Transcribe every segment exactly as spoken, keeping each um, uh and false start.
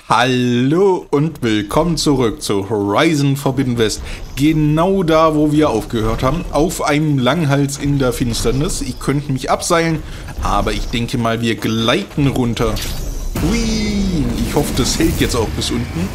Hallo und willkommen zurück zu Horizon Forbidden West. Genau da, wo wir aufgehört haben, auf einem Langhals in der Finsternis. Ich könnte mich abseilen, aber ich denke mal, wir gleiten runter. Hui, ich hoffe, das hält jetzt auch bis unten.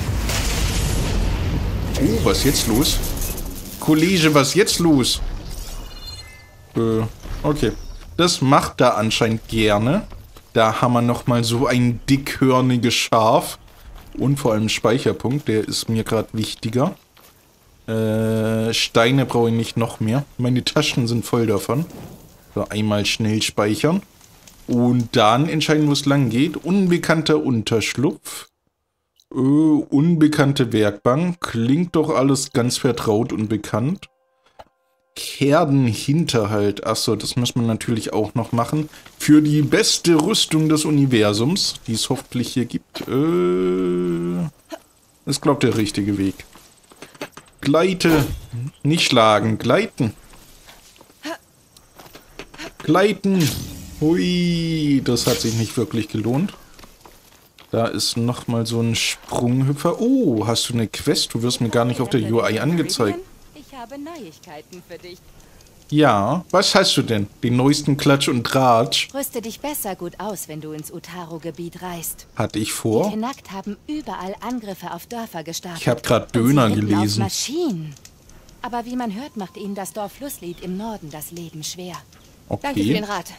Oh, was ist jetzt los? Kollege, was ist jetzt los? Äh, okay. Das macht er anscheinend gerne. Da haben wir nochmal so ein dickhörniges Schaf. Und vor allem Speicherpunkt, der ist mir gerade wichtiger. Äh, Steine brauche ich nicht noch mehr. Meine Taschen sind voll davon. So, einmal schnell speichern. Und dann entscheiden, wo es lang geht. Unbekannter Unterschlupf. Äh, unbekannte Werkbank. Klingt doch alles ganz vertraut und bekannt. Kerdenhinterhalt. Achso, das muss man natürlich auch noch machen. Für die beste Rüstung des Universums, die es hoffentlich hier gibt. Äh, ist, glaube ich, der richtige Weg. Gleite. Nicht schlagen, gleiten. Gleiten. Hui, das hat sich nicht wirklich gelohnt. Da ist nochmal so ein Sprunghüpfer. Oh, hast du eine Quest? Du wirst mir gar nicht auf der U I angezeigt. Ich habe Neuigkeiten für dich. Ja, was hast du denn? Den neuesten Klatsch und Tratsch? Rüste dich besser gut aus, wenn du ins Utaro-Gebiet reist. Hatte ich vor? Die Tenakt haben überall Angriffe auf Dörfer gestartet. Ich habe gerade Döner und sie rippen gelesen. Auf Maschinen. Aber wie man hört, macht ihnen das Dorf Flusslied im Norden das Leben schwer. Okay. Danke für den Rat.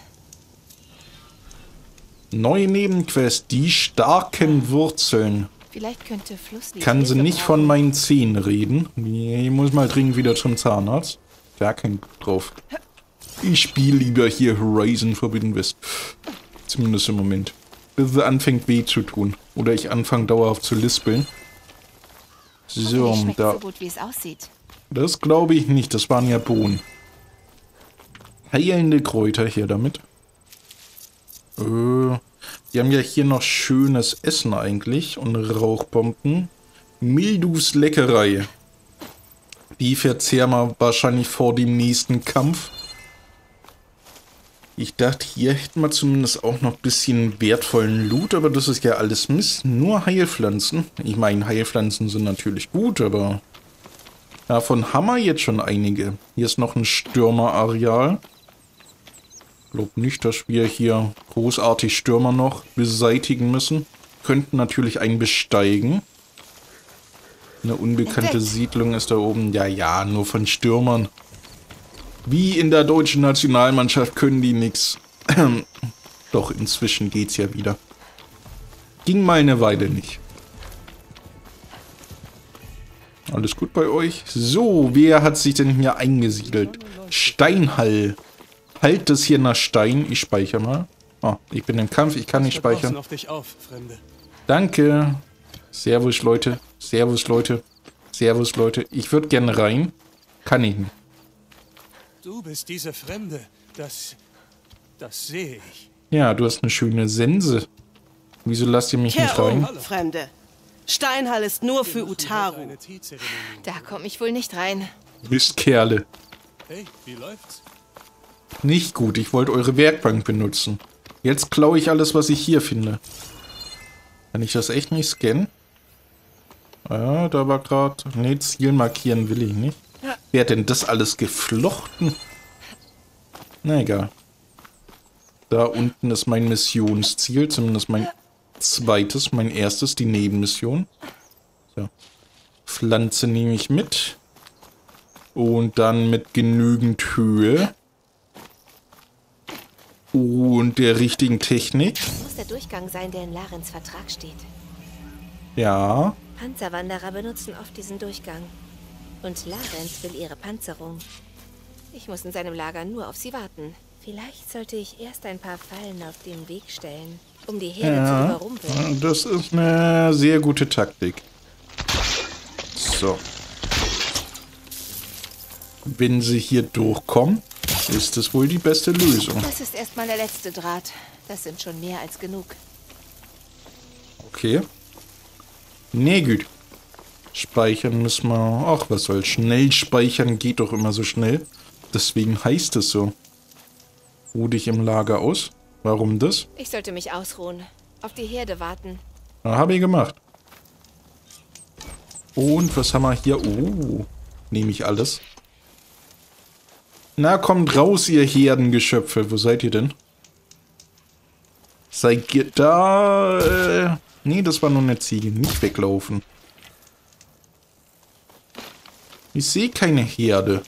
Neue Nebenquest, die starken Wurzeln. Vielleicht könnte Flusslied Kann sie Hilfe nicht brauchen. von meinen Zähnen reden. Ich muss mal dringend wieder zum Zahnarzt. Gar kein Bock drauf. Ich spiele lieber hier Horizon Forbidden West. Zumindest im Moment. Bis es anfängt weh zu tun. Oder ich anfange dauerhaft zu lispeln. So, Hoffentlich schmeckt da. so gut, wie es aussieht. Das glaube ich nicht. Das waren ja Bohnen. Heilende Kräuter hier damit. Äh, wir haben ja hier noch schönes Essen eigentlich. Und Rauchbomben. Mildus Leckerei. Die verzehren wir wahrscheinlich vor dem nächsten Kampf. Ich dachte, hier hätten wir zumindest auch noch ein bisschen wertvollen Loot, aber das ist ja alles Mist. Nur Heilpflanzen. Ich meine, Heilpflanzen sind natürlich gut, aber davon haben wir jetzt schon einige. Hier ist noch ein Stürmerareal. Ich glaube nicht, dass wir hier großartig Stürmer noch beseitigen müssen. Könnten natürlich einen besteigen. Eine unbekannte Siedlung ist da oben. Ja, ja, nur von Stürmern. Wie in der deutschen Nationalmannschaft können die nix. Doch, inzwischen geht's ja wieder. Ging mal eine Weile nicht. Alles gut bei euch? So, wer hat sich denn hier eingesiedelt? Steinhall. Halt das hier nach Stein. Ich speichere mal. Oh, ich bin im Kampf, ich kann nicht speichern. auf dich auf, Fremde. Danke. Servus, Leute. Servus, Leute. Servus, Leute. Ich würde gerne rein. Kann ich nicht. Du bist diese Fremde. Das... das sehe ich. Ja, du hast eine schöne Sense. Wieso lasst ihr mich nicht Kehr um, rein? Fremde. Steinhall ist nur für Utaru. Eine Teezeremonie. Da komme ich wohl nicht rein. Mistkerle. Hey, wie läuft's? Nicht gut, ich wollte eure Werkbank benutzen. Jetzt klaue ich alles, was ich hier finde. Kann ich das echt nicht scannen? Ja, da war gerade... Ne, Ziel markieren will ich nicht. Wer hat denn das alles geflochten? Na egal. Da unten ist mein Missionsziel, zumindest mein zweites, mein erstes, die Nebenmission. So. Pflanze nehme ich mit. Und dann mit genügend Höhe. Und der richtigen Technik. Das muss der Durchgang sein, der in Larens Vertrag steht. Ja. Panzerwanderer benutzen oft diesen Durchgang. Und Larens will ihre Panzerung. Ich muss in seinem Lager nur auf sie warten. Vielleicht sollte ich erst ein paar Fallen auf den Weg stellen, um die Herde zu Ja, überrumpeln. das ist eine sehr gute Taktik. So. Wenn sie hier durchkommen, ist es wohl die beste Lösung. Das ist erstmal der letzte Draht. Das sind schon mehr als genug. Okay. Nee, gut. Speichern müssen wir... Ach, was soll schnell speichern, geht doch immer so schnell. Deswegen heißt es so. Ruh dich im Lager aus. Warum das? Ich sollte mich ausruhen. Auf die Herde warten. Na, habe ich gemacht. Und was haben wir hier? Oh, nehme ich alles. Na, kommt raus, ihr Herdengeschöpfe. Wo seid ihr denn? Seid ihr da? Äh, nee, das war nur eine Ziege. Nicht weglaufen. Ich sehe keine Herde.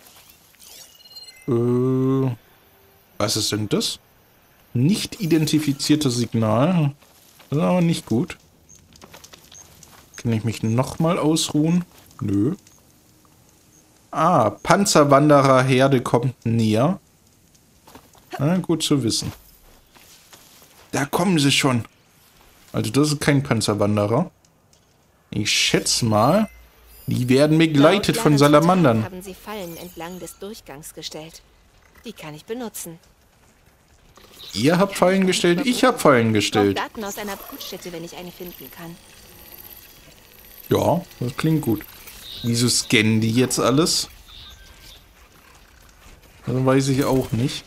Äh, was ist denn das? Nicht identifiziertes Signal. Das ist aber nicht gut. Kann ich mich nochmal ausruhen? Nö. Ah, Panzerwanderer-Herde kommt näher. Na, gut zu wissen. Da kommen sie schon. Also das ist kein Panzerwanderer. Ich schätze mal, die werden begleitet von Salamandern. Haben sie Fallen entlang des Durchgangs gestellt. Die kann ich benutzen. Ihr habt Fallen gestellt, ich habe Fallen gestellt. Daten aus einer Brutstätte, wenn ich eine finden kann. Ja, das klingt gut. Wieso scannen die jetzt alles? Das weiß ich auch nicht.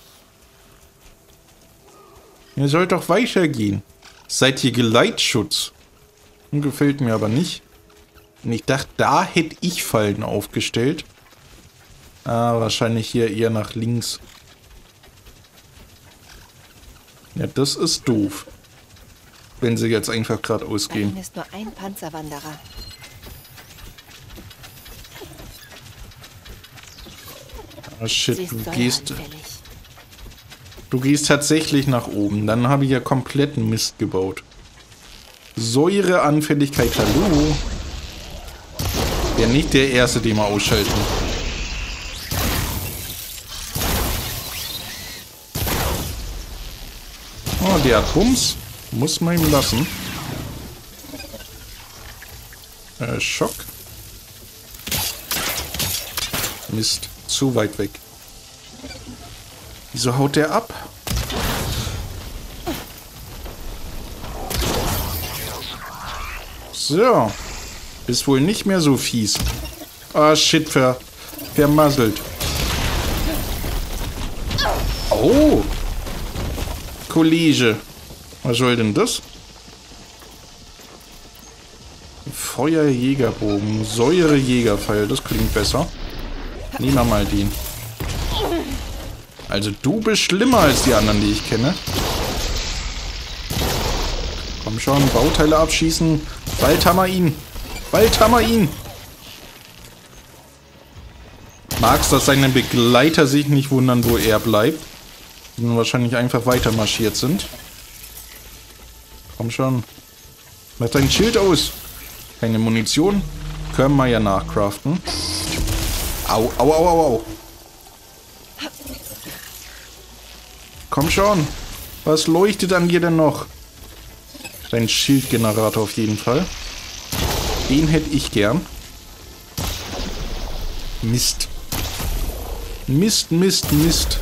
Ihr sollt doch weitergehen. Seid ihr Geleitschutz? Gefällt mir aber nicht. Und ich dachte, da hätte ich Fallen aufgestellt. Ah, wahrscheinlich hier eher nach links. Ja, das ist doof. Wenn sie jetzt einfach gerade ausgehen. Da ist nur ein Panzerwanderer. Ah, shit, du gehst... Du gehst tatsächlich nach oben. Dann habe ich ja kompletten Mist gebaut. Säureanfälligkeit, hallo. Wäre nicht der erste, den wir ausschalten. Oh, der hat Bums. Muss man ihm lassen. Äh, Schock. Mist, zu weit weg. Wieso haut der ab? So. Ist wohl nicht mehr so fies. Ah, shit, ver vermasselt. Oh. Kollege. Was soll denn das? Feuerjägerbogen. Säurejägerpfeil. Das klingt besser. Nehmen wir mal den. Also du bist schlimmer als die anderen, die ich kenne. Komm schon, Bauteile abschießen. Bald haben wir ihn. Bald haben wir ihn. Magst, dass seine Begleiter sich nicht wundern, wo er bleibt. Die nun wahrscheinlich einfach weiter marschiert sind. Komm schon. Mach dein Schild aus. Keine Munition. Können wir ja nachcraften. Au, au, au, au, au. Komm schon. Was leuchtet an dir denn noch? Dein Schildgenerator auf jeden Fall. Den hätte ich gern. Mist. Mist, Mist, Mist.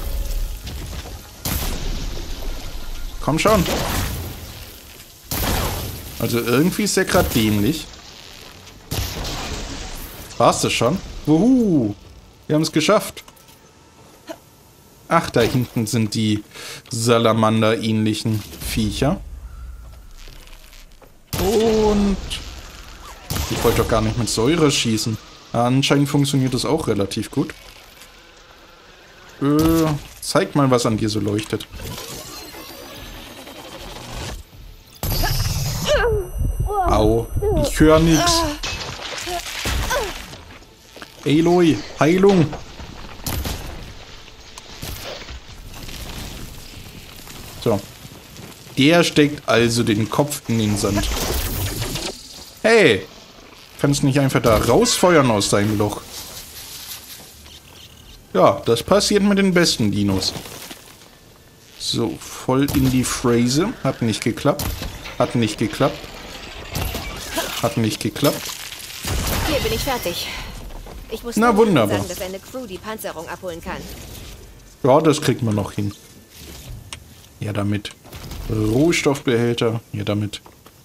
Komm schon. Also irgendwie ist der gerade dämlich. War's das schon? Wuhu. Wir haben es geschafft. Ach, da hinten sind die Salamander-ähnlichen Viecher. Und ich wollte doch gar nicht mit Säure schießen. Anscheinend funktioniert das auch relativ gut. Äh, zeig mal, was an dir so leuchtet. Au, ich höre nichts. Aloy, Heilung. So. Der steckt also den Kopf in den Sand. Hey! Kannst nicht einfach da rausfeuern aus deinem Loch. Ja, das passiert mit den besten Dinos. So, voll in die Phrase. Hat nicht geklappt. Hat nicht geklappt. Hat nicht geklappt. Hier bin ich fertig. Ich muss Na, wunderbar. sagen, dass eine Crew die Panzerung abholen kann. Ja, das kriegt man noch hin. Ja, damit. Rohstoffbehälter. Ja, damit.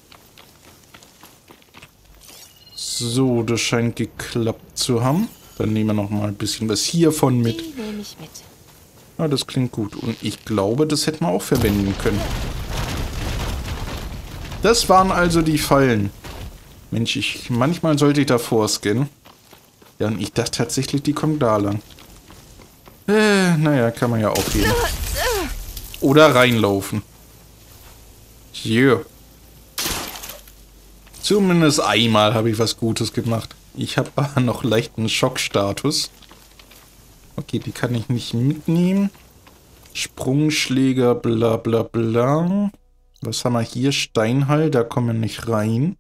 So, das scheint geklappt zu haben. Dann nehmen wir noch mal ein bisschen was hiervon mit. Die nehme ich mit. Ja, das klingt gut. Und ich glaube, das hätten wir auch verwenden können. Das waren also die Fallen. Mensch, ich, manchmal sollte ich davor scannen. Ja, und ich dachte tatsächlich, die kommt da lang. Äh, naja, kann man ja aufheben. Oder reinlaufen. Yeah. Zumindest einmal habe ich was Gutes gemacht. Ich habe aber noch leichten Schockstatus. Okay, die kann ich nicht mitnehmen. Sprungschläger, bla bla bla. Was haben wir hier? Steinhall, da kommen wir nicht rein.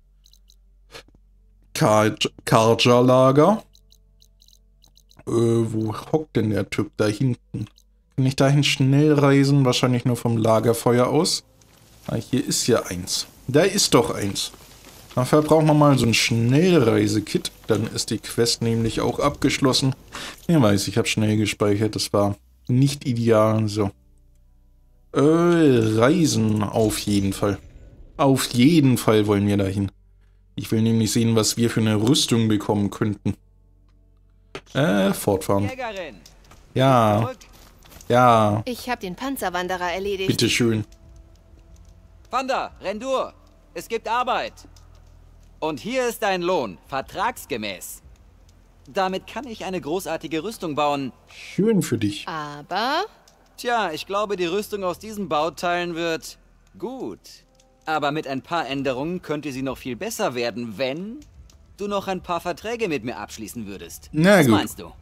Karja-Lager. Äh, wo hockt denn der Typ da hinten? Kann ich dahin schnell reisen? Wahrscheinlich nur vom Lagerfeuer aus. Ah, hier ist ja eins. Da ist doch eins. Dafür brauchen wir mal so ein Schnellreisekit. Dann ist die Quest nämlich auch abgeschlossen. Ich weiß, ich habe schnell gespeichert. Das war nicht ideal. So. Äh, Reisen auf jeden Fall. Auf jeden Fall wollen wir dahin. Ich will nämlich sehen, was wir für eine Rüstung bekommen könnten. Äh, fortfahren. Jägerin. Ja. Ja. Ich habe den Panzerwanderer erledigt. Bitteschön. Wanda, Rendur, es gibt Arbeit. Und hier ist dein Lohn, vertragsgemäß. Damit kann ich eine großartige Rüstung bauen. Schön für dich. Aber... Tja, ich glaube, die Rüstung aus diesen Bauteilen wird gut. Aber mit ein paar Änderungen könnte sie noch viel besser werden, wenn du noch ein paar Verträge mit mir abschließen würdest. Na Was gut. meinst du?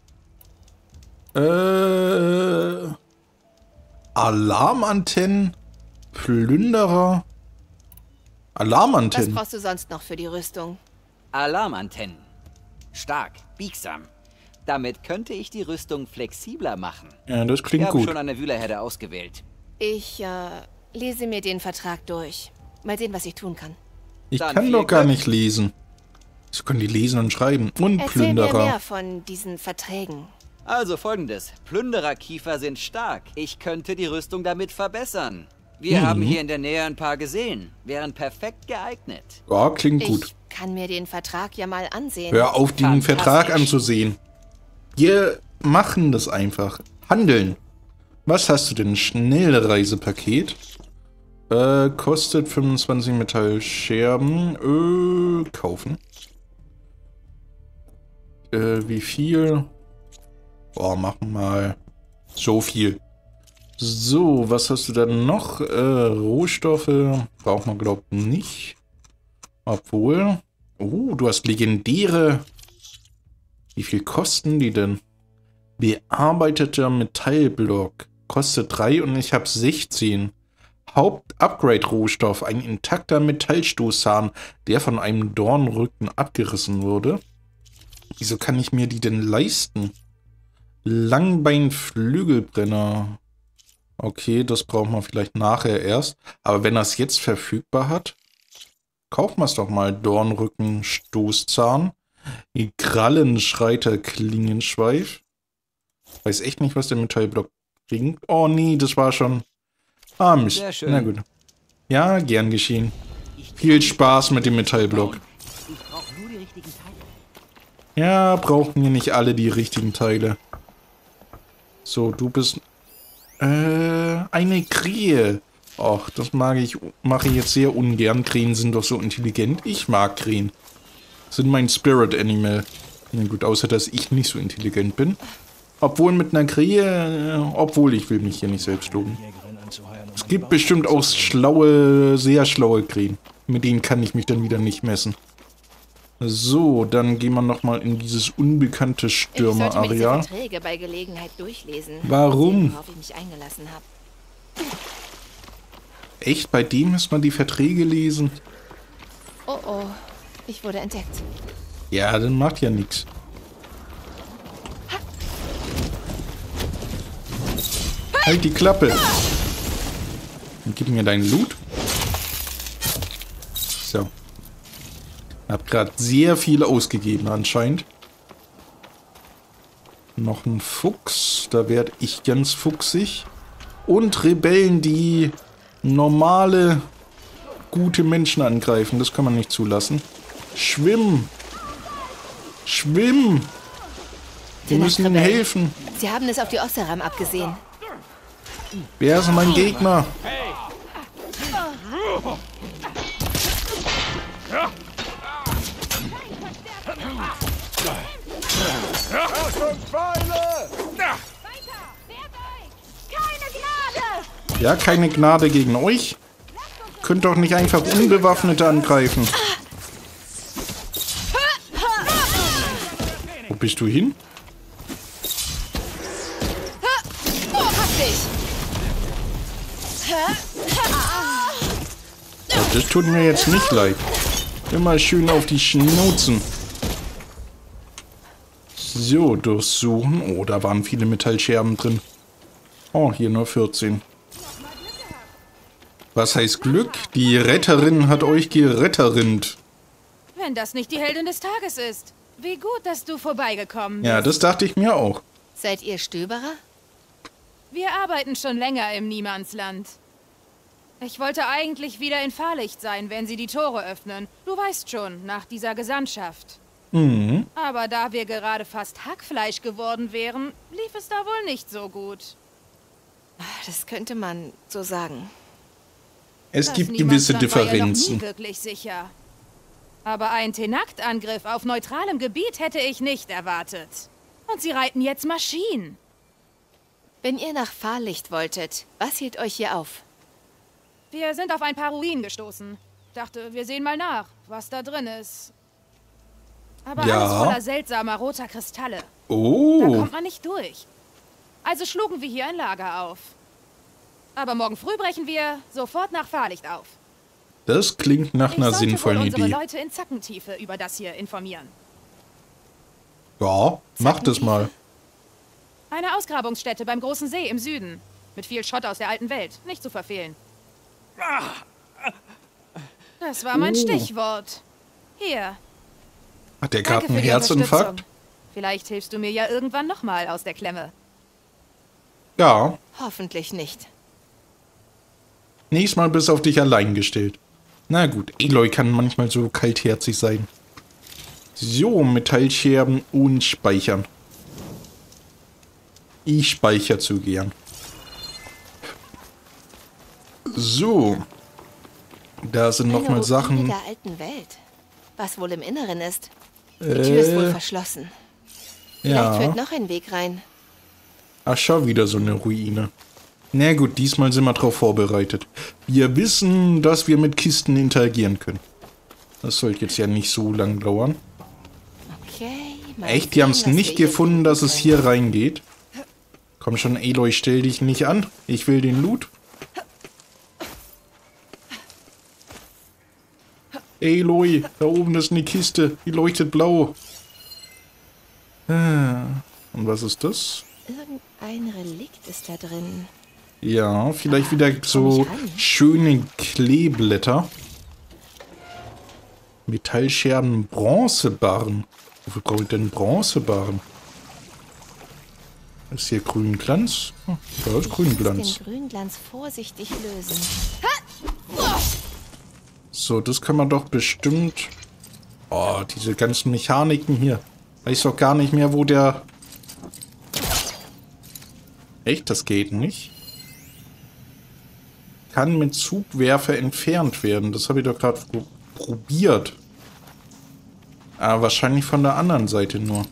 Äh, Alarmantennen, Plünderer, Was Alarmantennen. brauchst du sonst noch für die Rüstung? Alarmantennen. Stark, biegsam. Damit könnte ich die Rüstung flexibler machen. Ja, das Ich klingt habe gut. schon eine Wühlerherde ausgewählt. Ich, äh, lese mir den Vertrag durch. Mal sehen, was ich tun kann. Ich Dann kann viel doch gar Glück. nicht lesen. Sie können die lesen und schreiben. Und Erzähl mir Plünderer. mehr von diesen Verträgen. Also folgendes. Plündererkiefer sind stark. Ich könnte die Rüstung damit verbessern. Wir Mhm. haben hier in der Nähe ein paar gesehen. Wären perfekt geeignet. Ja, klingt gut. Ich kann mir den Vertrag ja mal ansehen. Hör auf, den Fantastisch. Vertrag anzusehen. Wir machen das einfach. Handeln. Was hast du denn? Schnellreisepaket. Äh, kostet fünfundzwanzig Metallscherben. Äh, kaufen. Äh, wie viel? Boah, machen mal so viel. So, was hast du dann noch? Äh, Rohstoffe braucht man, glaubt nicht. Obwohl. Oh, du hast legendäre. Wie viel kosten die denn? Bearbeiteter Metallblock. Kostet drei und ich habe sechzehn. Haupt-Upgrade-Rohstoff. Ein intakter Metallstoßzahn, der von einem Dornrücken abgerissen wurde. Wieso kann ich mir die denn leisten? Langbein-Flügelbrenner. Okay, das brauchen wir vielleicht nachher erst. Aber wenn er es jetzt verfügbar hat, kaufen wir es doch mal. Dornrücken, Stoßzahn. Krallenschreiter, Klingenschweif. Weiß echt nicht, was der Metallblock bringt. Oh nee, das war schon... Ah, Mist. Sehr schön. Na gut. Ja, gern geschehen. Viel Spaß mit dem Metallblock. Ich brauche nur die richtigen Teile. Ja, brauchen wir nicht alle die richtigen Teile. So, du bist... Äh, eine Krähe. Och, das mag ich, mache ich jetzt sehr ungern. Krähen sind doch so intelligent. Ich mag Krähen. Sind mein Spirit Animal. Na gut, außer dass ich nicht so intelligent bin. Obwohl mit einer Krähe... Äh, obwohl, ich will mich hier nicht selbst loben. Es gibt bestimmt auch schlaue, sehr schlaue Krähen. Mit denen kann ich mich dann wieder nicht messen. So, dann gehen wir nochmal in dieses unbekannte Ich sollte mir diese Stürmerareal. Verträge bei Gelegenheit durchlesen. Warum? Sehen, worauf ich mich eingelassen habe. Echt? Bei dem muss man die Verträge lesen? Oh oh, ich wurde entdeckt. Ja, dann macht ja nichts. Halt die Klappe. Und gib mir deinen Loot. So. Hab gerade sehr viel ausgegeben anscheinend. Noch ein Fuchs. Da werde ich ganz fuchsig. Und Rebellen, die normale, gute Menschen angreifen. Das kann man nicht zulassen. Schwimm. Schwimm. Wir Die müssen ihnen Nachtrebellen. helfen. Sie haben es auf die Osseram abgesehen. Wer ist mein Gegner? Ja, keine Gnade gegen euch. Könnt doch nicht einfach Unbewaffnete angreifen. Wo bist du hin? Ja, das tut mir jetzt nicht leid. Immer schön auf die Schnauzen. So, durchsuchen. Oh, da waren viele Metallscherben drin. Oh, hier nur vierzehn. Was heißt Glück? Die Retterin hat euch geretterint. Wenn das nicht die Heldin des Tages ist. Wie gut, dass du vorbeigekommen bist. Ja, das dachte ich mir auch. Seid ihr Stöberer? Wir arbeiten schon länger im Niemandsland. Ich wollte eigentlich wieder in Fahrlicht sein, wenn sie die Tore öffnen. Du weißt schon, nach dieser Gesandtschaft. Mhm. Aber da wir gerade fast Hackfleisch geworden wären, lief es da wohl nicht so gut. Das könnte man so sagen. Es Das gibt gewisse Niemandsland war ja noch Differenzen. nie wirklich sicher. Aber ein Tenakt-Angriff auf neutralem Gebiet hätte ich nicht erwartet. Und sie reiten jetzt Maschinen. Wenn ihr nach Fahrlicht wolltet, was hielt euch hier auf? Wir sind auf ein paar Ruinen gestoßen. Dachte, wir sehen mal nach, was da drin ist. Aber Ja. alles voller seltsamer roter Kristalle. Da Oh, kommt man nicht durch. Also schlugen wir hier ein Lager auf. Aber morgen früh brechen wir sofort nach Fahrlicht auf. das klingt nach Ich einer sollte wohl sinnvollen unsere Idee. Leute in Zackentiefe über das hier informieren. Ja, macht es mal. Eine Ausgrabungsstätte beim großen See im Süden. Mit viel Schrott aus der alten Welt. Nicht zu verfehlen. Das war mein Oh. Stichwort. Hier. Hat der Danke gerade einen für die Herzinfarkt? Unterstützung. Vielleicht hilfst du mir ja irgendwann nochmal aus der Klemme. Ja, Hoffentlich nicht. nächstes Mal bist auf dich allein gestellt. Na gut, Eloy kann manchmal so kaltherzig sein. So, Metallscherben und Speichern. Ich speichere zu gern. So. Da sind Eine nochmal Ruine Sachen. der alten Welt. Was wohl im Inneren ist. Die Tür ist wohl Äh, verschlossen. Vielleicht führt ja. noch ein Weg rein. Ach, schau, wieder so eine Ruine. Na gut, diesmal sind wir darauf vorbereitet. Wir wissen, dass wir mit Kisten interagieren können. Das sollte jetzt ja nicht so lang dauern. Okay. mal Echt? Die sehen, haben es was nicht wir hier gefunden, finden dass es können. hier reingeht? Komm schon, Eloy, stell dich nicht an. Ich will den Loot. Eloy, da oben ist eine Kiste. Die leuchtet blau. Ah, und was ist das? Irgendein Relikt ist da drin. Ja, vielleicht wieder so ich ran? schöne Kleeblätter. Metallscherben, Bronzebarren. Wofür brauche ich denn Bronzebarren? Ist hier Grünglanz? Oh, da ist Grünglanz. Den Grünglanz vorsichtig lösen. So, das kann man doch bestimmt... Oh, diese ganzen Mechaniken hier. Weiß doch gar nicht mehr, wo der... Echt, das geht nicht? Kann mit Zugwerfer entfernt werden. Das habe ich doch gerade pro probiert. Aber wahrscheinlich von der anderen Seite nur.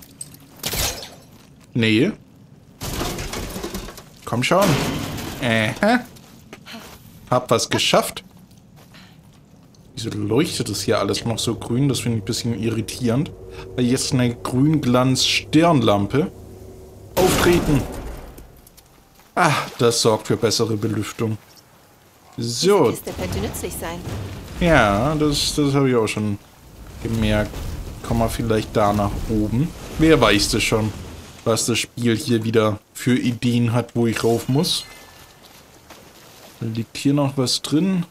Nee. Komm schon. Äh. Hab was geschafft. Wieso leuchtet es hier alles noch so grün? Das finde ich ein bisschen irritierend. Weil jetzt eine Grünglanz-Stirnlampe. Auftreten. Ah, das sorgt für bessere Belüftung. So, Die Kiste könnte nützlich sein. ja, das, das habe ich auch schon gemerkt. Kommen wir vielleicht da nach oben. Wer weiß das schon, was das Spiel hier wieder für Ideen hat, wo ich rauf muss. Liegt hier noch was drin?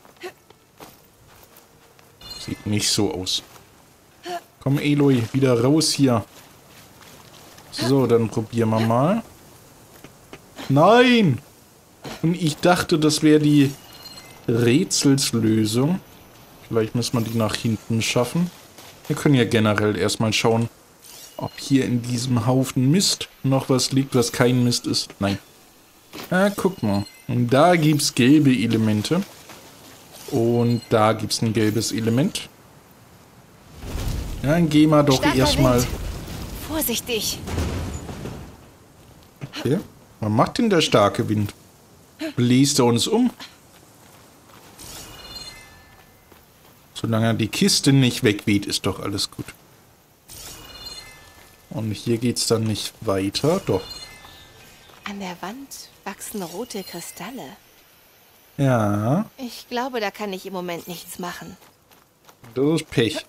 Sieht nicht so aus. Komm, Eloy, wieder raus hier. So, dann probieren wir mal. Nein! Und ich dachte, das wäre die Rätselslösung. Vielleicht müssen wir die nach hinten schaffen. Wir können ja generell erstmal schauen, ob hier in diesem Haufen Mist noch was liegt, was kein Mist ist. Nein. Ah, guck mal. Und da gibt es gelbe Elemente. Und da gibt es ein gelbes Element. Ja, dann gehen wir doch Starker erstmal. Wind. Vorsichtig. Okay. Was macht denn der starke Wind? bläst er uns um. Solange die Kiste nicht wegweht, ist doch alles gut. Und hier geht's dann nicht weiter. Doch. An der Wand wachsen rote Kristalle. Ja. Ich glaube, da kann ich im Moment nichts machen. Das ist Pech.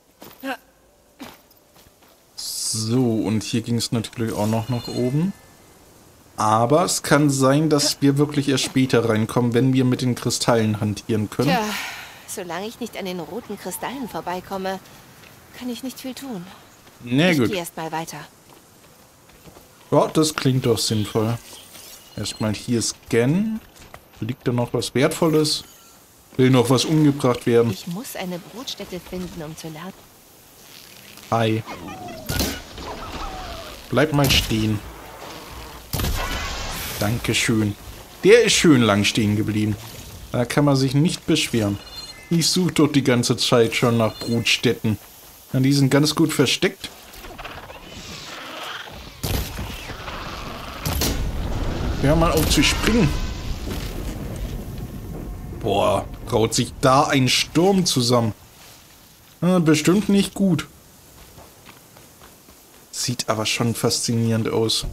So, und hier ging es natürlich auch noch nach oben. Aber es kann sein, dass wir wirklich erst später reinkommen, wenn wir mit den Kristallen hantieren können. Tja, solange ich nicht an den roten Kristallen vorbeikomme, kann ich nicht viel tun. Na ich gut. gehe erst mal weiter. Ja, das klingt doch sinnvoll. Erstmal hier scannen. Liegt da noch was Wertvolles? Will noch was umgebracht werden? Ich muss eine Brutstätte finden, um zu lernen. Hi. Bleib mal stehen. Dankeschön. Der ist schön lang stehen geblieben. Da kann man sich nicht beschweren. Ich suche doch die ganze Zeit schon nach Brutstätten. Ja, die sind ganz gut versteckt. Hör mal auf zu springen. Boah, braut sich da ein Sturm zusammen. Ja, bestimmt nicht gut. Sieht aber schon faszinierend aus.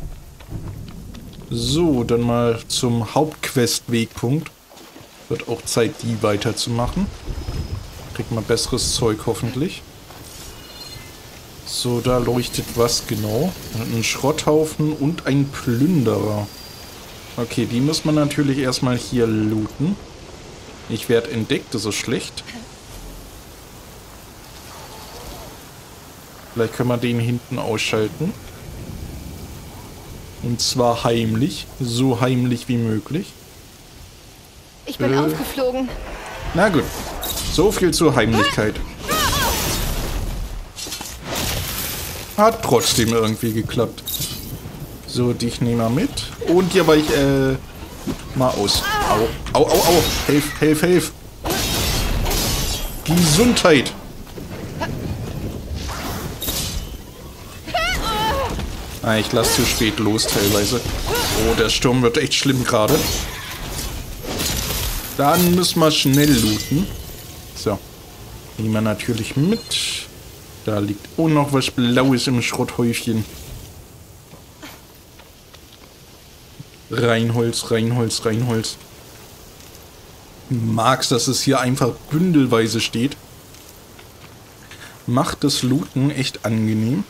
So, dann mal zum Hauptquest-Wegpunkt. Wird auch Zeit, die weiterzumachen. Kriegt man besseres Zeug hoffentlich. So, da leuchtet was genau. Ein Schrotthaufen und ein Plünderer. Okay, die muss man natürlich erstmal hier looten. Ich werde entdeckt, das ist schlecht. Vielleicht können wir den hinten ausschalten. Und zwar heimlich. So heimlich wie möglich. Ich bin Äh. aufgeflogen. Na gut. So viel zur Heimlichkeit. Hat trotzdem irgendwie geklappt. So, dich nehmen wir mit. Und hier war ich, äh, mal aus. Au, au, au, au. Helf, helf, helf. Gesundheit. Ah, ich lasse zu spät los teilweise. Oh, der Sturm wird echt schlimm gerade. Dann müssen wir schnell looten. So. Nehmen wir natürlich mit. Da liegt auch noch was Blaues im Schrotthäufchen. Reinholz, Reinholz, Reinholz. Mag's, dass es hier einfach bündelweise steht. Macht das Looten echt angenehm.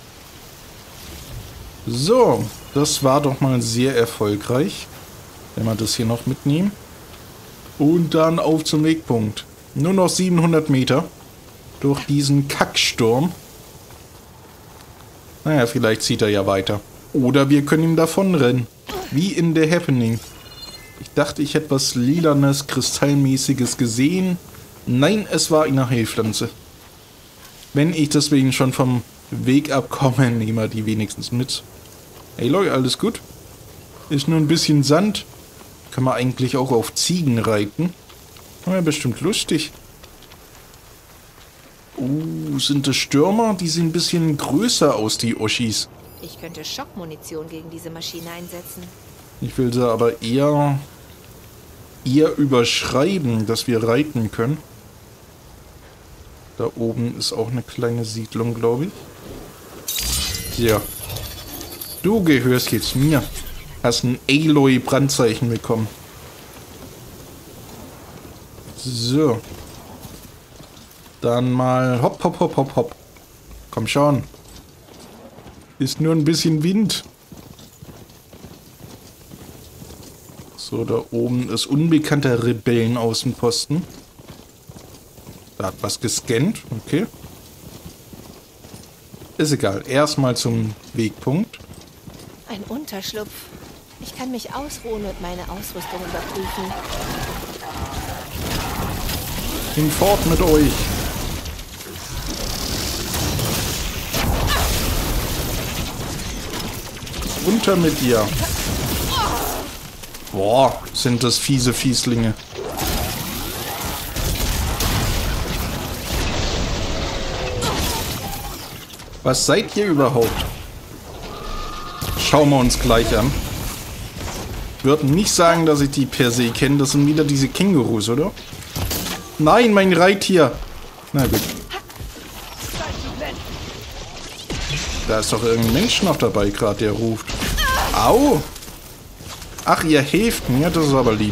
So, das war doch mal sehr erfolgreich. Wenn wir das hier noch mitnehmen. Und dann auf zum Wegpunkt. Nur noch siebenhundert Meter. Durch diesen Kacksturm. Naja, vielleicht zieht er ja weiter. Oder wir können ihm davonrennen. Wie in The Happening. Ich dachte, ich hätte was Lilanes, Kristallmäßiges gesehen. Nein, es war eine Heilpflanze. Wenn ich deswegen schon vom Weg abkomme, nehmen wir die wenigstens mit. Hey Leute, alles gut? Ist nur ein bisschen Sand. Kann man eigentlich auch auf Ziegen reiten. Ja, bestimmt lustig. Oh, sind das Stürmer? Die sehen ein bisschen größer aus, die Oschis. Ich könnte Schockmunition gegen diese Maschine einsetzen. Ich will sie aber eher, eher überschreiben, dass wir reiten können. Da oben ist auch eine kleine Siedlung, glaube ich. Ja. Du gehörst jetzt mir. Hast ein Aloy-Brandzeichen bekommen. So. Dann mal hopp, hopp, hopp, hopp, hopp. Komm schon. Ist nur ein bisschen Wind. So, da oben ist unbekannter Rebellenaußenposten. Da hat was gescannt. Okay. Ist egal. Erstmal zum Wegpunkt. Ein Unterschlupf. Ich kann mich ausruhen und meine Ausrüstung überprüfen. Hinfort mit euch. Runter mit dir. Boah, sind das fiese Fieslinge. Was seid ihr überhaupt? Schauen wir uns gleich an. würde nicht sagen, dass ich die per se kenne. Das sind wieder diese Kängurus, oder? Nein, mein Reittier. Na gut. Da ist doch irgendein Mensch noch dabei gerade, der ruft. Au! Ach, ihr helft mir, das ist aber lieb.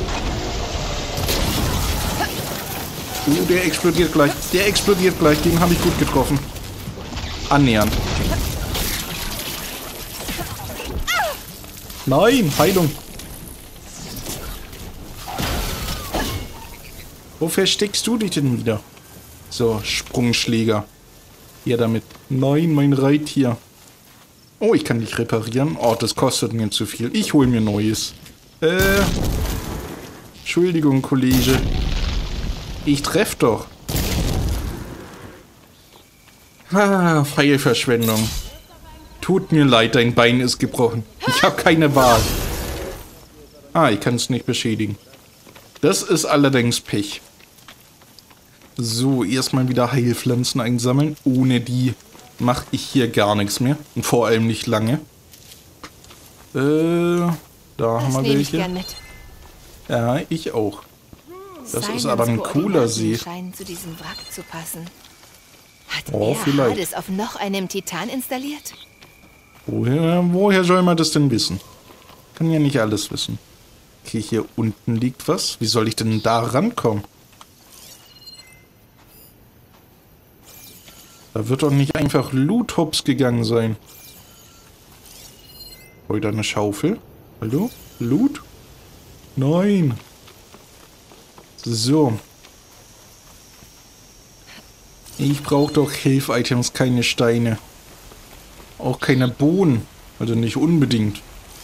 Uh, der explodiert gleich. Der explodiert gleich. Den habe ich gut getroffen. Annähernd. Nein, Heilung. Wo versteckst du dich denn wieder? So, Sprungschläger. Hier damit. Nein, mein Reittier. Oh, ich kann dich reparieren. Oh, das kostet mir zu viel. Ich hole mir Neues. Äh. Entschuldigung, Kollege. Ich treff doch. Ah, Pfeilverschwendung. Tut mir leid, dein Bein ist gebrochen. Ich habe keine Wahl. Ah, ich kann es nicht beschädigen. Das ist allerdings Pech. So, erstmal wieder Heilpflanzen einsammeln. Ohne die mache ich hier gar nichts mehr. Und vor allem nicht lange. Äh, da Das haben wir nehme ich welche. gern mit. Ja, ich auch. Das ist Simons aber ein cooler See. Koordinaten scheinen zu diesem Wrack zu passen. Hat Oh, er vielleicht. Hades auf noch einem Titan installiert? Woher, woher soll man das denn wissen? Kann ja nicht alles wissen. Okay, hier unten liegt was. Wie soll ich denn da rankommen? Da wird doch nicht einfach Loot hops gegangen sein. Oder eine Schaufel? Hallo? Loot? Nein. So. Ich brauche doch Hilf-Items, keine Steine. Auch keine Bohnen. Also nicht unbedingt.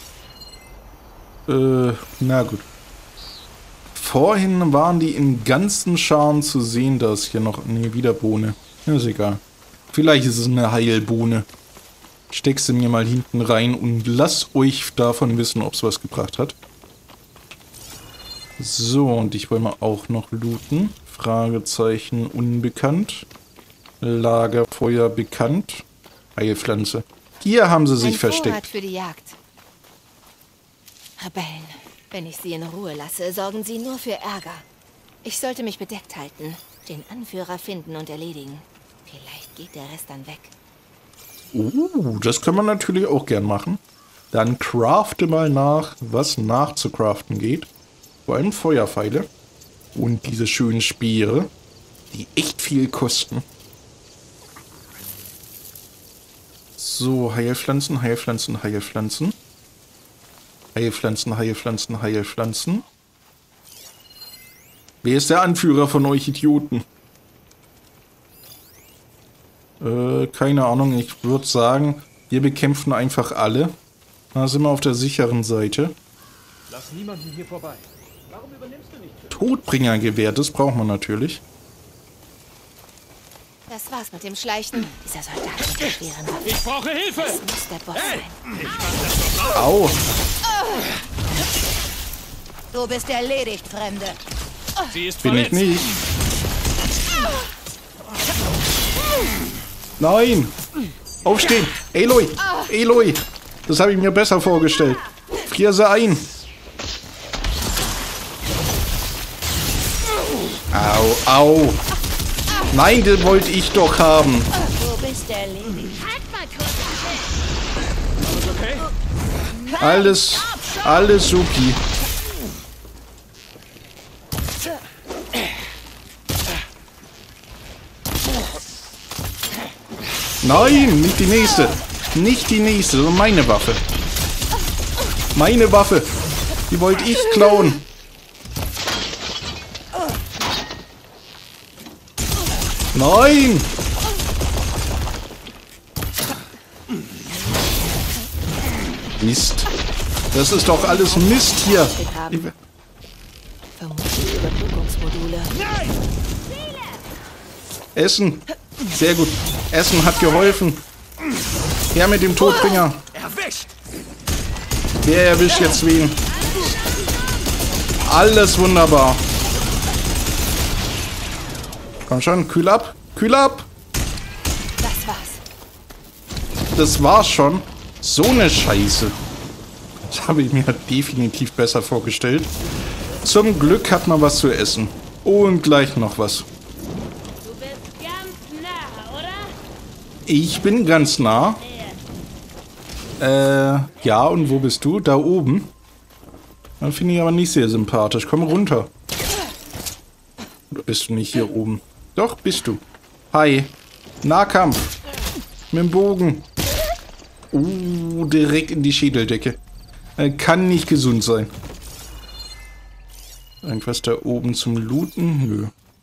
Äh, na gut. Vorhin waren die in ganzen Scharen zu sehen, da ist hier noch... Ne, wieder Bohne. Ja, ist egal. Vielleicht ist es eine Heilbohne. Steck sie mir mal hinten rein und lasst euch davon wissen, ob es was gebracht hat. So, und ich wollte mal auch noch looten. Fragezeichen unbekannt. Lagerfeuer bekannt. Heilpflanze. Hier haben sie sich Ein Vorrat versteckt. für die Jagd. Rebellen, wenn ich sie in Ruhe lasse, sorgen sie nur für Ärger. Ich sollte mich bedeckt halten, den Anführer finden und erledigen. Vielleicht geht der Rest dann weg. Uh, das können wir natürlich auch gern machen. Dann crafte mal nach, was nachzucraften geht. Vor allem Feuerpfeile. Und diese schönen Speere, die echt viel kosten. So, Heilpflanzen, Heilpflanzen, Heilpflanzen. Heilpflanzen, Heilpflanzen, Heilpflanzen. Wer ist der Anführer von euch Idioten? Äh, keine Ahnung, ich würde sagen, wir bekämpfen einfach alle. Da sind wir auf der sicheren Seite. Lass niemanden hier vorbei. Warum übernimmst du nicht? Todbringergewehr, das braucht man natürlich. Das war's mit dem Schleichen. Dieser Soldat mit der schweren Waffe. Ich brauche Hilfe! Das muss der Boss Hey! sein. Au! Du bist erledigt, Fremde. Sie ist Bin ich verletzt. nicht. Nein! Aufstehen! Aloy! Aloy! Das habe ich mir besser vorgestellt. Frier sie ein! Au, au! Nein, den wollte ich doch haben! Du bist erledigt. Alles, alles supi. Nein, nicht die nächste. Nicht die nächste, sondern meine Waffe. Meine Waffe. Die wollte ich klauen. Nein! Mist. Das ist doch alles Mist hier. Ich- Vermutlich Überbrückungsmodule. Essen. Sehr gut. Essen hat geholfen. Her mit dem Todbringer. Erwischt! Wer erwischt jetzt wen? Alles wunderbar. Komm schon, kühl ab. Kühl ab. Das war's. Das war's schon. So eine Scheiße. Das habe ich mir definitiv besser vorgestellt. Zum Glück hat man was zu essen. Und gleich noch was. Du bist ganz nah, oder? Ich bin ganz nah. Äh, ja, und wo bist du? Da oben. Dann finde ich aber nicht sehr sympathisch. Komm runter. Oder bist du nicht hier oben? Doch, bist du. Hi. Nahkampf. Mit dem Bogen. Uh, direkt in die Schädeldecke. Äh, kann nicht gesund sein. Irgendwas da oben zum Looten? Nö.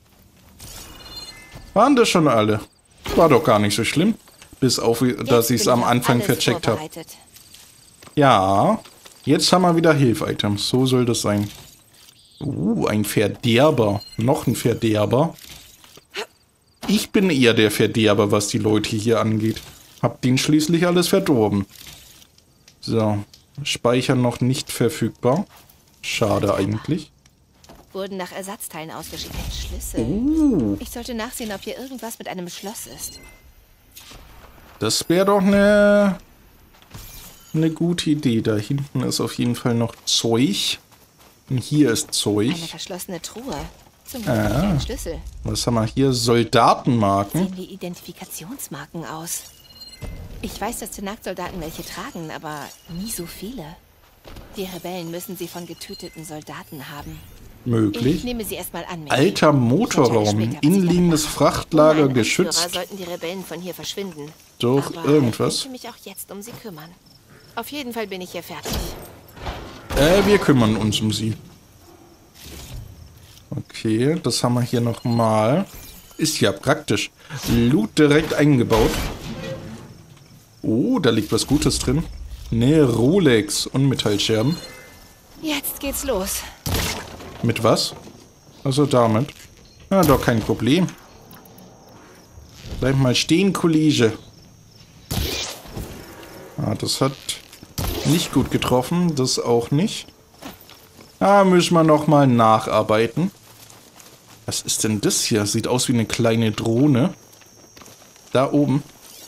Waren das schon alle? War doch gar nicht so schlimm. Bis auf, dass ich es am Anfang vercheckt habe. Ja. Jetzt haben wir wieder Hilf-Items. So soll das sein. Uh, ein Verderber. Noch ein Verderber. Ich bin eher der Verderber, was die Leute hier angeht. Hab den schließlich alles verdorben. So. Speichern noch nicht verfügbar. Schade eigentlich. Wurden nach Ersatzteilen ausgeschickt. Schlüssel. Uh, Ich sollte nachsehen, ob hier irgendwas mit einem Schloss ist. das wäre doch eine... eine gute Idee. Da hinten ist auf jeden Fall noch Zeug. Und hier ist Zeug. Eine verschlossene Truhe. Zum Glück Ah. ein Schlüssel. Was haben wir hier? Soldatenmarken. Sehen wie Identifikationsmarken aus. Ich weiß, dass Tenakt-Soldaten welche tragen, aber nie so viele. Die Rebellen müssen sie von getöteten Soldaten haben. Ich Möglich. nehme sie erstmal an mich. Alter Motorraum. Innenliegendes Frachtlager geschützt. sollten die Rebellen von hier verschwinden. Durch Aber irgendwas. Ich möchte mich auch jetzt um sie kümmern. Auf jeden Fall bin ich hier fertig. Äh, wir kümmern uns um sie. Okay, das haben wir hier nochmal. Ist ja praktisch. Loot direkt eingebaut. Oh, da liegt was Gutes drin. Ne, Rolex und Metallscherben. Jetzt geht's los. Mit was? Also damit. Ja, doch kein Problem. Bleib mal stehen, Kollege. Ah, das hat nicht gut getroffen. Das auch nicht. Da müssen wir nochmal nacharbeiten. Was ist denn das hier? Sieht aus wie eine kleine Drohne. Da oben.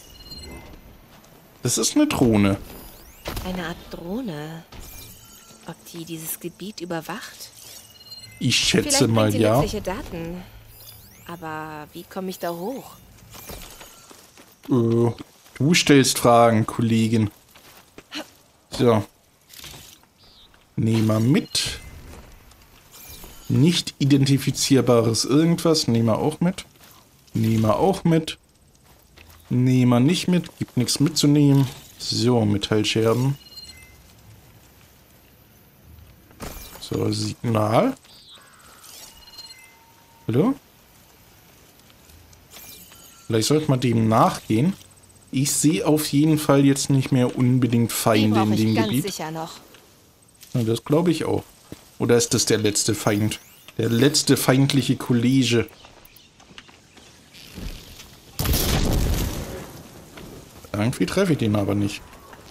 Das ist eine Drohne. Eine Art Drohne. Ob die dieses Gebiet überwacht? Ich schätze Vielleicht mal bringt sie ja. nützliche Daten. Aber wie komme ich da hoch? Äh, du stellst Fragen, Kollegin. So. Nehmen wir mit. Nicht identifizierbares irgendwas. Nehmen wir auch mit. Nehmen wir auch mit. Nehmen wir nicht mit. Gibt nichts mitzunehmen. So, Metallscherben. So, Signal. Hallo? Vielleicht sollte man dem nachgehen. Ich sehe auf jeden Fall jetzt nicht mehr unbedingt Die Feinde brauche in ich dem ganz Gebiet. sicher noch. Ja, das glaube ich auch. Oder ist das der letzte Feind? Der letzte feindliche Kollege. Irgendwie treffe ich den aber nicht.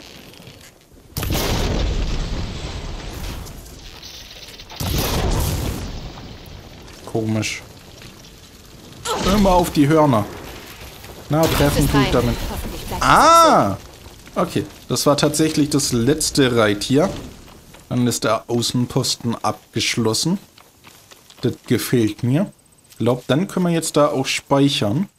Komisch. Immer auf die Hörner. Na, treffen Bis tut rein. damit. Hoffentlich bleibt es Ah! Okay, das war tatsächlich das letzte Reittier. Dann ist der Außenposten abgeschlossen. Das gefällt mir. Ich glaube, dann können wir jetzt da auch speichern.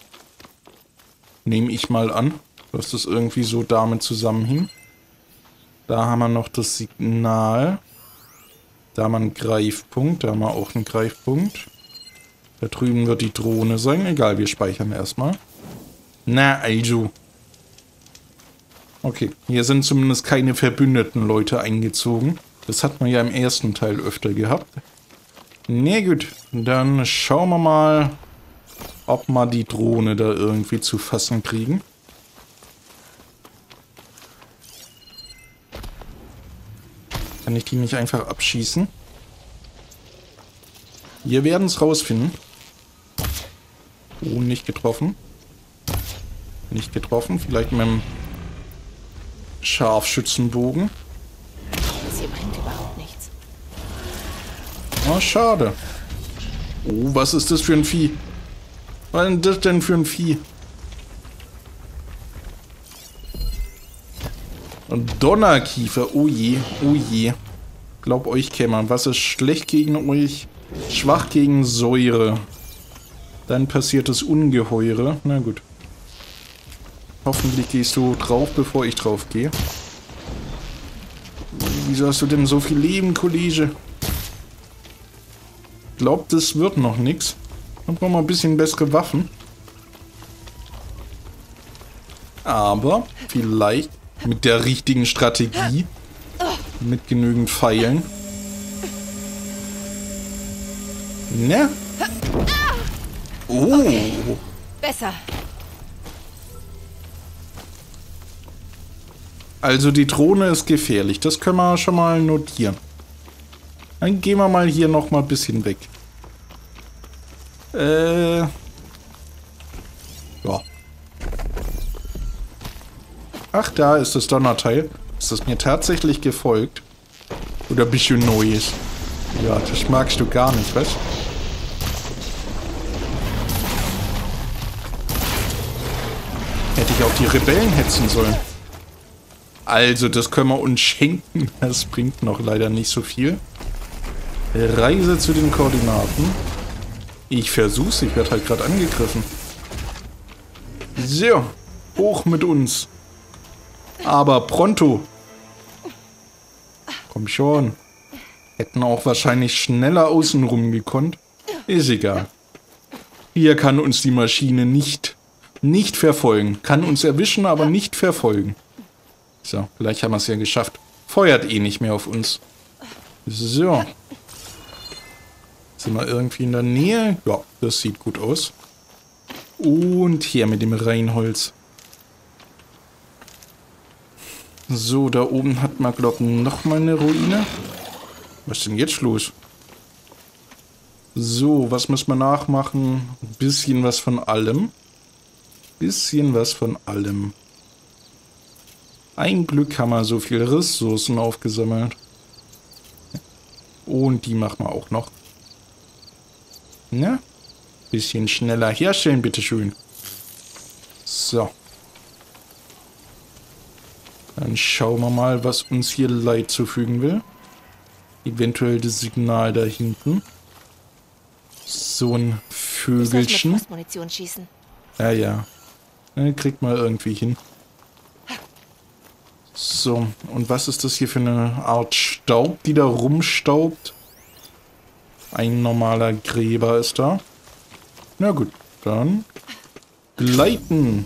Nehme ich mal an, dass das irgendwie so damit zusammenhing. Da haben wir noch das Signal. Da haben wir einen Greifpunkt. Da haben wir auch einen Greifpunkt. Da drüben wird die Drohne sein. Egal, wir speichern erstmal. Na, also. Okay, hier sind zumindest keine verbündeten Leute eingezogen. Das hat man ja im ersten Teil öfter gehabt. Na gut, dann schauen wir mal, ob wir die Drohne da irgendwie zu fassen kriegen. Kann ich die nicht einfach abschießen? Wir werden es rausfinden. Oh, nicht getroffen. Nicht getroffen, vielleicht mit dem Scharfschützenbogen. Das hier bringt überhaupt nichts. Oh, schade. Oh, was ist das für ein Vieh? Was ist das denn für ein Vieh? Und Donnerkiefer. Oh je, oh je. Glaub euch, Kämmer, was ist schlecht gegen euch? Schwach gegen Säure. Dann passiert das Ungeheure. Na gut. Hoffentlich gehst du drauf, bevor ich drauf gehe. Wieso hast du denn so viel Leben, Kollege? Glaubt, das wird noch nichts. Dann brauchen wir ein bisschen bessere Waffen. Aber vielleicht mit der richtigen Strategie. Mit genügend Pfeilen. Ne? Oh. Okay. Besser. Also die Drohne ist gefährlich. Das können wir schon mal notieren. Dann gehen wir mal hier noch mal ein bisschen weg. Äh. Ja. Ach, da ist das Donnerteil. Ist das mir tatsächlich gefolgt? Oder ein bisschen Neues? Ja, das magst du gar nicht, was? Hätte ich auf die Rebellen hetzen sollen. Also, das können wir uns schenken. Das bringt noch leider nicht so viel. Reise zu den Koordinaten. Ich versuch's, ich werde halt gerade angegriffen. So, hoch mit uns. Aber pronto. Komm schon. Hätten auch wahrscheinlich schneller außenrum gekonnt. Ist egal. Hier kann uns die Maschine nicht, nicht verfolgen. Kann uns erwischen, aber nicht verfolgen. So, vielleicht haben wir es ja geschafft. Feuert eh nicht mehr auf uns. So. Sind wir irgendwie in der Nähe? Ja, das sieht gut aus. Und her mit dem Reinholz. So, da oben hat man, glaube ich, nochmal eine Ruine. Was ist denn jetzt los? So, was müssen wir nachmachen? Ein bisschen was von allem. Bisschen was von allem. Ein Glück haben wir so viele Ressourcen aufgesammelt. Und die machen wir auch noch. Na? Bisschen schneller herstellen, bitteschön. So. Dann schauen wir mal, was uns hier Leid zufügen will. Eventuell das Signal da hinten. So ein Vögelchen. Ich soll mit Munition schießen. Ja, ja. Ne, kriegt man irgendwie hin. So, und was ist das hier für eine Art Staub, die da rumstaubt? Ein normaler Gräber ist da. Na gut, dann gleiten.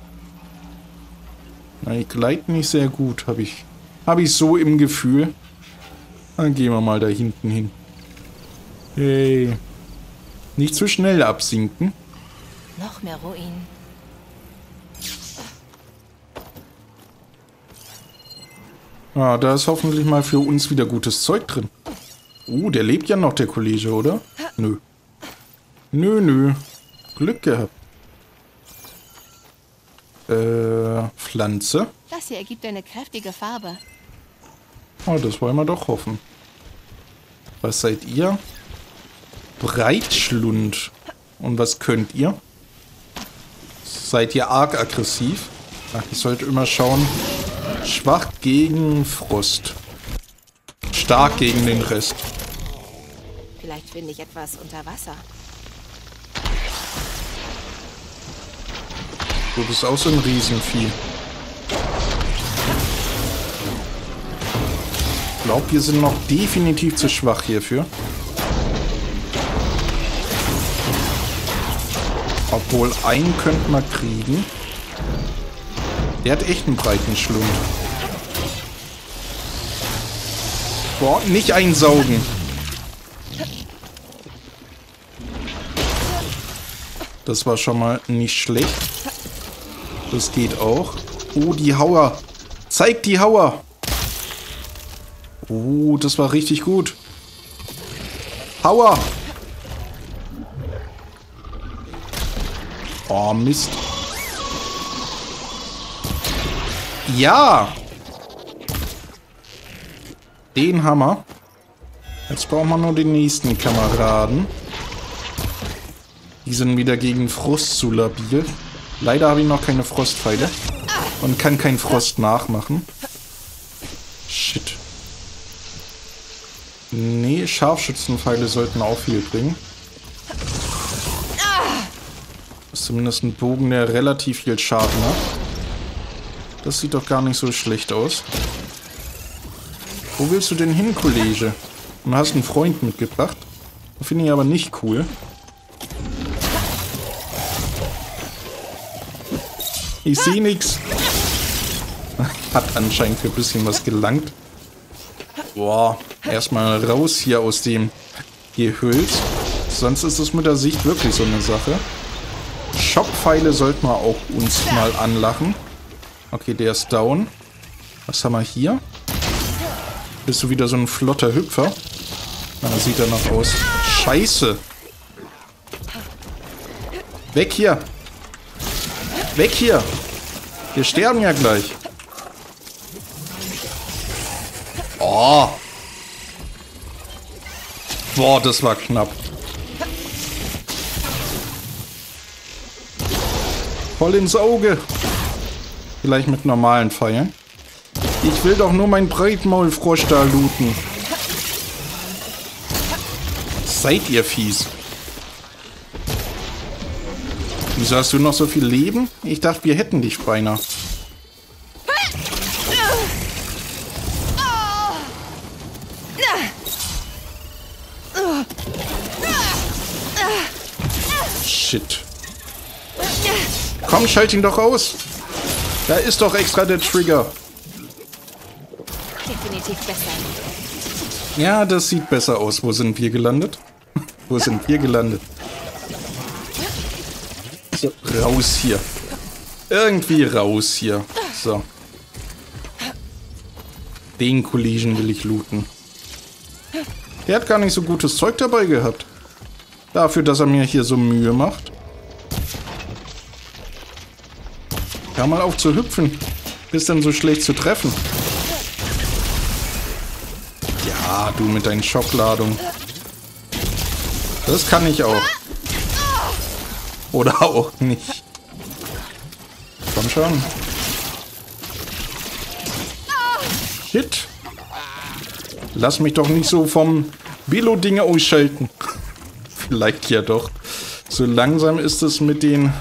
Na, ich gleite nicht sehr gut, habe ich, hab ich so im Gefühl. Dann gehen wir mal da hinten hin. Hey. Nicht zu schnell absinken. Noch mehr Ruinen. Ah, da ist hoffentlich mal für uns wieder gutes Zeug drin. Uh, der lebt ja noch, der Kollege, oder? Nö. Nö, nö. Glück gehabt. Äh, Pflanze. Das hier ergibt eine kräftige Farbe. Oh, das wollen wir doch hoffen. Was seid ihr? Breitschlund. Und was könnt ihr? Seid ihr arg aggressiv? Ach, ich sollte immer schauen. Schwach gegen Frost. Stark gegen den Rest. Vielleicht finde ich etwas unter Wasser. Du bist auch so ein Riesenvieh. Ich glaube, wir sind noch definitiv zu schwach hierfür. Obwohl, einen könnten wir kriegen. Der hat echt einen breiten Schlund. Boah, nicht einsaugen. Das war schon mal nicht schlecht. Das geht auch. Oh, die Hauer. Zeig die Hauer. Oh, das war richtig gut. Hauer. Oh, Mist. Ja. Den Hammer. Jetzt brauchen wir nur den nächsten Kameraden. Die sind wieder gegen Frost zu labil. Leider habe ich noch keine Frostpfeile. Und kann kein Frost nachmachen. Shit. Nee, Scharfschützenpfeile sollten auch viel bringen. Das ist zumindest ein Bogen, der relativ viel Schaden hat. Das sieht doch gar nicht so schlecht aus. Wo willst du denn hin, Kollege? Du hast einen Freund mitgebracht. Finde ich aber nicht cool. Ich sehe nichts. Hat anscheinend für ein bisschen was gelangt. Boah, erstmal raus hier aus dem Gehölz. Sonst ist es mit der Sicht wirklich so eine Sache. Schockpfeile sollten wir auch uns mal anlachen. Okay, der ist down. Was haben wir hier? Bist du wieder so ein flotter Hüpfer? Na, das sieht er noch aus. Scheiße. Weg hier. Weg hier. Wir sterben ja gleich. Oh. Boah, das war knapp. Voll ins Auge. Vielleicht mit normalen Pfeilen. Ich will doch nur mein Breitmaulfrosch da looten. Seid ihr fies. Wieso hast du noch so viel Leben? Ich dachte, wir hätten dich beinahe. Shit. Komm, schalt ihn doch aus. Da ist doch extra der Trigger. Definitiv besser. Ja, das sieht besser aus. Wo sind wir gelandet? Wo sind wir gelandet? So, raus hier. Irgendwie raus hier. So. Den Kollegen will ich looten. Der hat gar nicht so gutes Zeug dabei gehabt. Dafür, dass er mir hier so Mühe macht. Hör mal auf zu hüpfen. Bist denn so schlecht zu treffen? Ja, du mit deinen Schockladungen. Das kann ich auch. Oder auch nicht. Komm schon. Shit. Lass mich doch nicht so vom Billo-Dinge ausschalten. Vielleicht ja doch. So langsam ist es mit den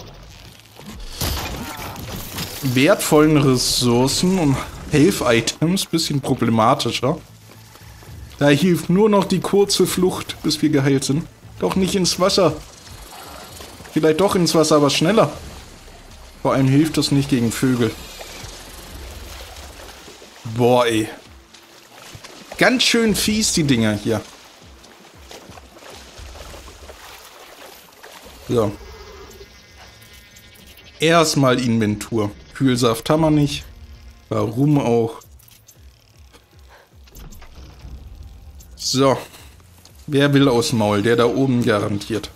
wertvollen Ressourcen und Health-Items ein bisschen problematischer. Da hilft nur noch die kurze Flucht, bis wir geheilt sind. Doch nicht ins Wasser. Vielleicht doch ins Wasser, aber schneller. Vor allem hilft das nicht gegen Vögel. Boah, ey. Ganz schön fies, die Dinger hier. So. Erstmal Inventur. Kühlsaft haben wir nicht. Warum auch? So. Wer will aus Maul? Der da oben garantiert.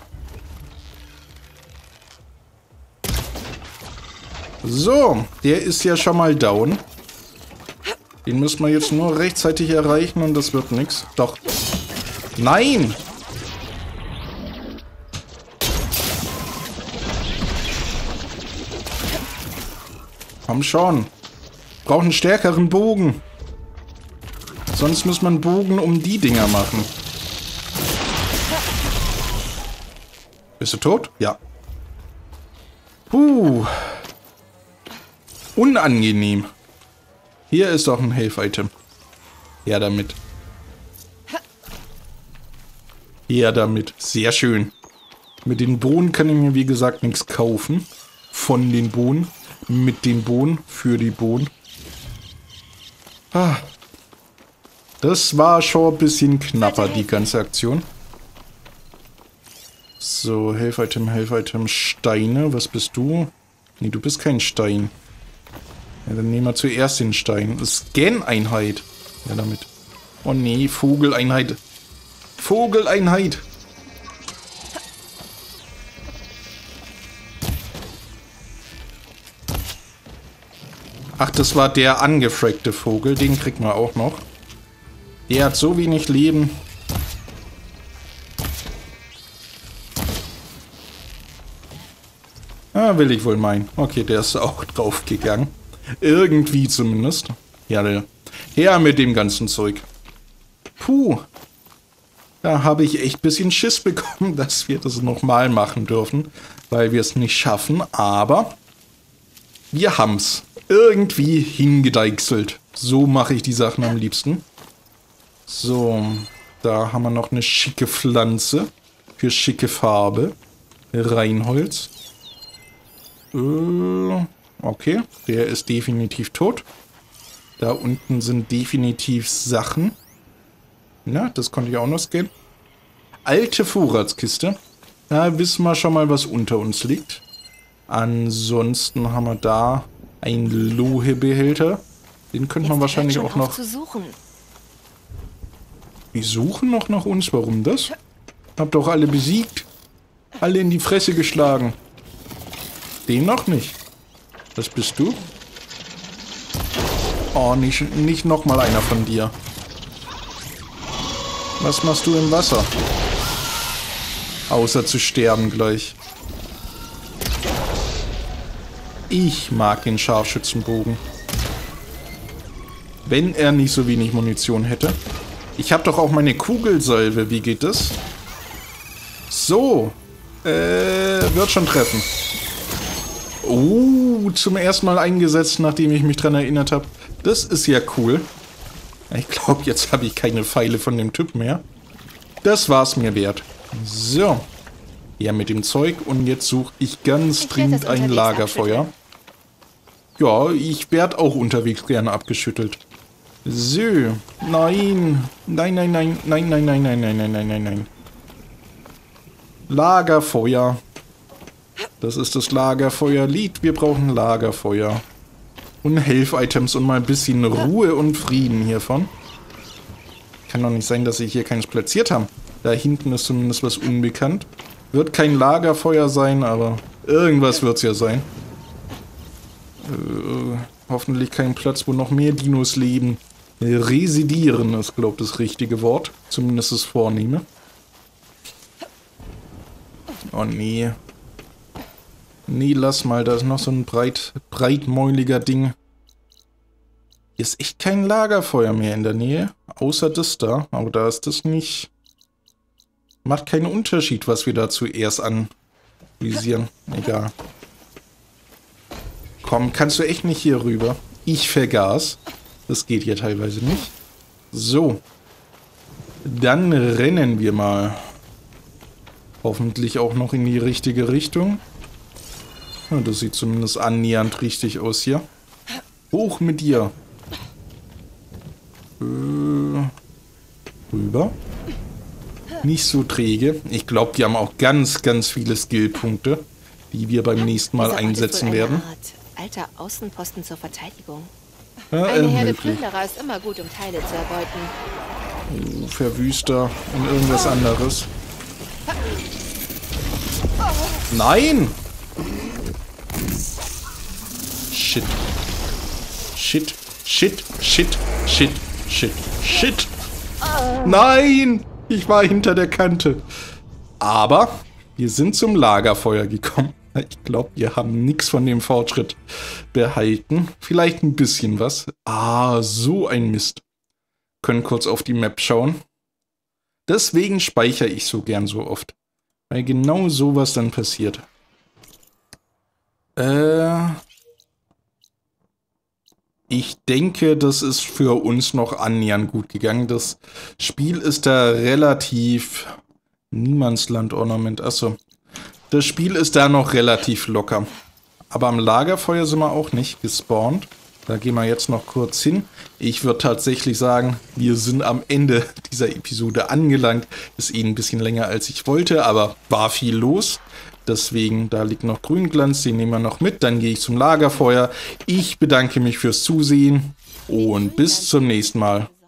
So. Der ist ja schon mal down. Den müssen wir jetzt nur rechtzeitig erreichen und das wird nichts. Doch. Nein! Komm schon. Braucht einen stärkeren Bogen. Sonst muss man Bogen um die Dinger machen. Bist du tot? Ja. Puh. Unangenehm. Hier ist doch ein Health-Item. Ja, damit. Ja, damit. Sehr schön. Mit den Bohnen kann ich mir, wie gesagt, nichts kaufen. Von den Bohnen. Mit den Bohnen. Für die Bohnen. Ah. Das war schon ein bisschen knapper, die ganze Aktion. So, Health-Item, Health-Item, Steine. Was bist du? Nee, du bist kein Stein. Ja, dann nehmen wir zuerst den Stein. Scan-Einheit. Ja, damit. Oh nee, Vogeleinheit. Vogeleinheit. Ach, das war der angefrackte Vogel. Den kriegen wir auch noch. Der hat so wenig Leben. Ah, will ich wohl meinen. Okay, der ist auch draufgegangen. Irgendwie zumindest. Ja, der Her mit dem ganzen Zeug. Puh. Da habe ich echt ein bisschen Schiss bekommen, dass wir das nochmal machen dürfen, weil wir es nicht schaffen, aber wir haben es irgendwie hingedeichselt. So mache ich die Sachen am liebsten. So, da haben wir noch eine schicke Pflanze für schicke Farbe. Reinholz. Äh, okay, der ist definitiv tot. Da unten sind definitiv Sachen. Na, das konnte ich auch noch scannen. Alte Vorratskiste. Da wissen wir schon mal, was unter uns liegt. Ansonsten haben wir da einen Lohe-Behälter. Den könnte man wahrscheinlich auch noch... Zu suchen. Die suchen noch nach uns. Warum das? Habt doch alle besiegt. Alle in die Fresse geschlagen. Den noch nicht. Was bist du? Oh, nicht, nicht nochmal einer von dir. Was machst du im Wasser? Außer zu sterben gleich. Ich mag den Scharfschützenbogen. Wenn er nicht so wenig Munition hätte. Ich habe doch auch meine Kugelsalve. Wie geht das? So. Äh, wird schon treffen. Oh, zum ersten Mal eingesetzt, nachdem ich mich dran erinnert habe. Das ist ja cool. Ich glaube, jetzt habe ich keine Pfeile von dem Typ mehr. Das war's mir wert. So. Ja, mit dem Zeug. Und jetzt suche ich ganz Ich dringend ein Lagerfeuer. Ja, ich werde auch unterwegs gerne abgeschüttelt. So. Nein. Nein, nein, nein. Nein, nein, nein, nein, nein, nein, nein, nein, nein. Lagerfeuer. Das ist das Lagerfeuerlied. Wir brauchen Lagerfeuer. Und Health-Items und mal ein bisschen Ruhe und Frieden hiervon. Kann doch nicht sein, dass sie hier keins platziert haben. Da hinten ist zumindest was unbekannt. Wird kein Lagerfeuer sein, aber irgendwas wird es ja sein. Äh, hoffentlich kein Platz, wo noch mehr Dinos leben. Residieren ist, glaube ich, das richtige Wort. Zumindest das Vornehme. Oh nee. Nee, lass mal, da ist noch so ein breit, breitmäuliger Ding. Hier ist echt kein Lagerfeuer mehr in der Nähe. Außer das da. Aber da ist das nicht... Macht keinen Unterschied, was wir da zuerst anvisieren. Egal. Komm, kannst du echt nicht hier rüber? Ich vergaß. Das geht hier teilweise nicht. So. Dann rennen wir mal. Hoffentlich auch noch in die richtige Richtung. Ja, das sieht zumindest annähernd richtig aus hier. Hoch mit dir. Äh, rüber. Nicht so träge. Ich glaube, die haben auch ganz, ganz viele Skillpunkte, die wir beim nächsten Mal Dieser Ort einsetzen ist wohl eine werden. Art alter Außenposten zur Verteidigung. Ja, Eine Herde möglich. Plünderer ist immer gut, um Teile zu erbeuten. Oh, Verwüster und irgendwas anderes. Nein! Shit. Shit. Shit. Shit. Shit. Shit. Shit. Nein! Ich war hinter der Kante. Aber wir sind zum Lagerfeuer gekommen. Ich glaube, wir haben nichts von dem Fortschritt behalten. Vielleicht ein bisschen was. Ah, so ein Mist. Können kurz auf die Map schauen. Deswegen speichere ich so gern so oft. Weil genau sowas dann passiert. Äh... Ich denke, das ist für uns noch annähernd gut gegangen. Das Spiel ist da relativ... Niemandsland-Ornament, achso. Das Spiel ist da noch relativ locker. Aber am Lagerfeuer sind wir auch nicht gespawnt. Da gehen wir jetzt noch kurz hin. Ich würde tatsächlich sagen, wir sind am Ende dieser Episode angelangt. Ist eh ein bisschen länger, als ich wollte, aber war viel los. Deswegen, da liegt noch Grünglanz, den nehmen wir noch mit. Dann gehe ich zum Lagerfeuer. Ich bedanke mich fürs Zusehen und bis zum nächsten Mal.